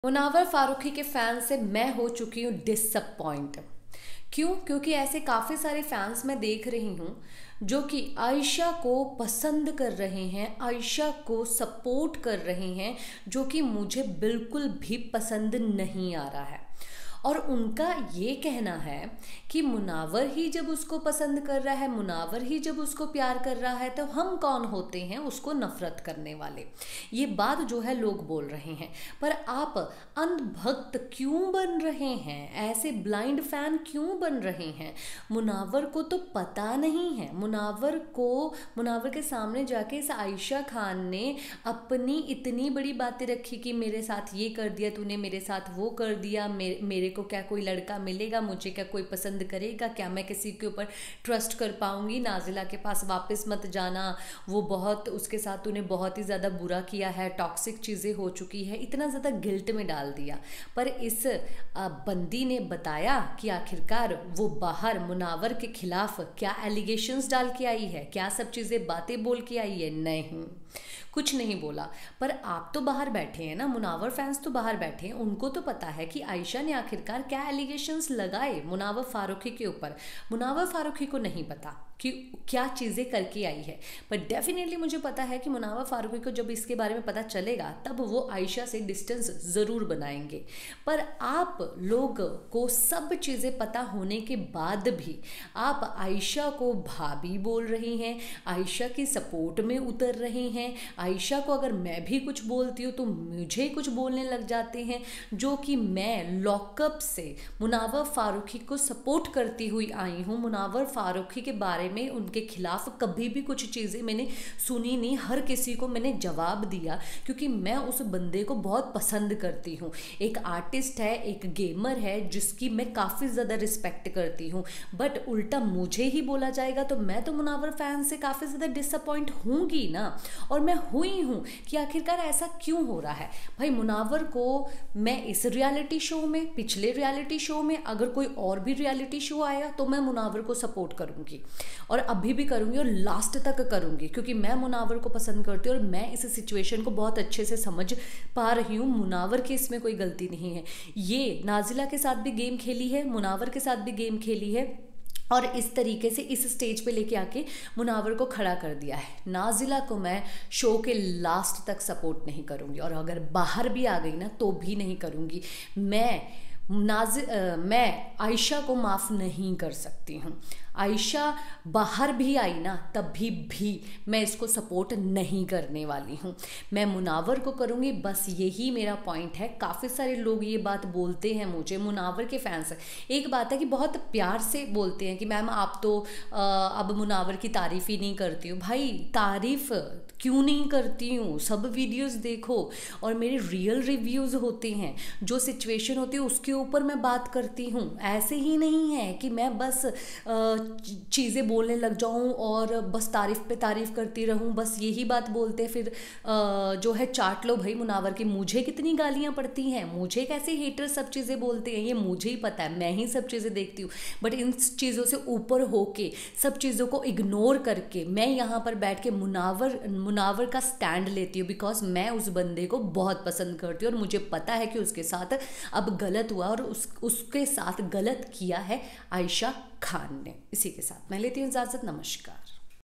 मुनावर फारूकी के फैन से मैं हो चुकी हूँ डिसअपॉइंट। क्यों? क्योंकि ऐसे काफ़ी सारे फैंस मैं देख रही हूँ जो कि आयशा को पसंद कर रहे हैं, आयशा को सपोर्ट कर रहे हैं, जो कि मुझे बिल्कुल भी पसंद नहीं आ रहा है। और उनका ये कहना है कि मुनावर ही जब उसको पसंद कर रहा है, मुनावर ही जब उसको प्यार कर रहा है, तो हम कौन होते हैं उसको नफरत करने वाले। ये बात जो है लोग बोल रहे हैं। पर आप अंधभक्त क्यों बन रहे हैं? ऐसे ब्लाइंड फैन क्यों बन रहे हैं? मुनावर को तो पता नहीं है। मुनावर के सामने जाके इस आयशा खान ने अपनी इतनी बड़ी बातें रखी कि मेरे साथ ये कर दिया तूने, मेरे साथ वो कर दिया, मेरे को क्या कोई लड़का मिलेगा, मुझे क्या कोई पसंद करेगा, क्या मैं किसी के ऊपर ट्रस्ट कर पाऊंगी, नाजिला के पास वापस मत जाना, वो बहुत उसके साथ तूने बहुत ही ज़्यादा बुरा किया है, टॉक्सिक चीज़ें हो चुकी है, इतना ज़्यादा गिल्ट में डाल दिया। पर इस बंदी ने बताया कि आखिरकार वो बाहर मुनावर के खिलाफ क्या एलिगेशंस डाल के आई है, क्या सब चीज़ें बातें बोल के आई है? नहीं, कुछ नहीं बोला। पर आप तो बाहर बैठे हैं ना, मुनावर फैंस तो बाहर बैठे हैं, उनको तो पता है कि आयशा ने आखिरकार क्या एलिगेशंस लगाए मुनावर फारूकी के ऊपर। मुनावर फारूकी को नहीं पता कि क्या चीज़ें करके आई है, पर डेफिनेटली मुझे पता है कि मुनावर फारूकी को जब इसके बारे में पता चलेगा तब वो आयशा से डिस्टेंस ज़रूर बनाएंगे। पर आप लोग को सब चीज़ें पता होने के बाद भी आप आयशा को भाभी बोल रही हैं, आयशा की सपोर्ट में उतर रहे हैं। आयशा को अगर मैं भी कुछ बोलती हूँ तो मुझे कुछ बोलने लग जाते हैं, जो कि मैं लॉकअप से मुनावर फारूकी को सपोर्ट करती हुई आई हूँ। मुनावर फारूकी के बारे में, उनके खिलाफ कभी भी कुछ चीज़ें मैंने सुनी नहीं, हर किसी को मैंने जवाब दिया, क्योंकि मैं उस बंदे को बहुत पसंद करती हूँ। एक आर्टिस्ट है, एक गेमर है, जिसकी मैं काफ़ी ज़्यादा रिस्पेक्ट करती हूँ। बट उल्टा मुझे ही बोला जाएगा तो मैं तो मुनावर फैन से काफ़ी ज़्यादा डिसअपॉइंट होंगी ना। और मैं हुई हूँ कि आखिरकार ऐसा क्यों हो रहा है। भाई मुनावर को मैं इस रियलिटी शो में, पिछले रियलिटी शो में, अगर कोई और भी रियलिटी शो आया तो मैं मुनावर को सपोर्ट करूँगी, और अभी भी करूँगी और लास्ट तक करूँगी, क्योंकि मैं मुनावर को पसंद करती हूँ और मैं इस सिचुएशन को बहुत अच्छे से समझ पा रही हूँ। मुनावर की इसमें कोई गलती नहीं है। ये नाजिला के साथ भी गेम खेली है, मुनावर के साथ भी गेम खेली है, और इस तरीके से इस स्टेज पे लेके आके मुनावर को खड़ा कर दिया है। नाजिला को मैं शो के लास्ट तक सपोर्ट नहीं करूँगी, और अगर बाहर भी आ गई ना तो भी नहीं करूँगी। मैं आयशा को माफ़ नहीं कर सकती हूँ। आयशा बाहर भी आई ना तभी भी मैं इसको सपोर्ट नहीं करने वाली हूँ। मैं मुनावर को करूँगी, बस यही मेरा पॉइंट है। काफ़ी सारे लोग ये बात बोलते हैं मुझे, मुनावर के फैंस। एक बात है कि बहुत प्यार से बोलते हैं कि मैम आप तो अब मुनावर की तारीफ़ ही नहीं करती हो। भाई तारीफ़ क्यों नहीं करती हूँ? सब वीडियोस देखो, और मेरे रियल रिव्यूज़ होते हैं, जो सिचुएशन होती है उसके ऊपर मैं बात करती हूँ। ऐसे ही नहीं है कि मैं बस चीज़ें बोलने लग जाऊँ और बस तारीफ़ पे तारीफ़ करती रहूँ, बस यही बात बोलते फिर जो है चाट लो भाई मुनावर की। मुझे कितनी गालियाँ पड़ती हैं, मुझे कैसे हेटर सब चीज़ें बोलते हैं, ये मुझे ही पता है, मैं ही सब चीज़ें देखती हूँ। बट इन चीज़ों से ऊपर होके, सब चीज़ों को इग्नोर करके मैं यहाँ पर बैठ के मुनावर का स्टैंड लेती हूँ, बिकॉज मैं उस बंदे को बहुत पसंद करती हूँ और मुझे पता है कि उसके साथ अब गलत हुआ, और उसके साथ गलत किया है आयशा खान ने। इसी के साथ मैं लेती हूँ इजाज़त। नमस्कार।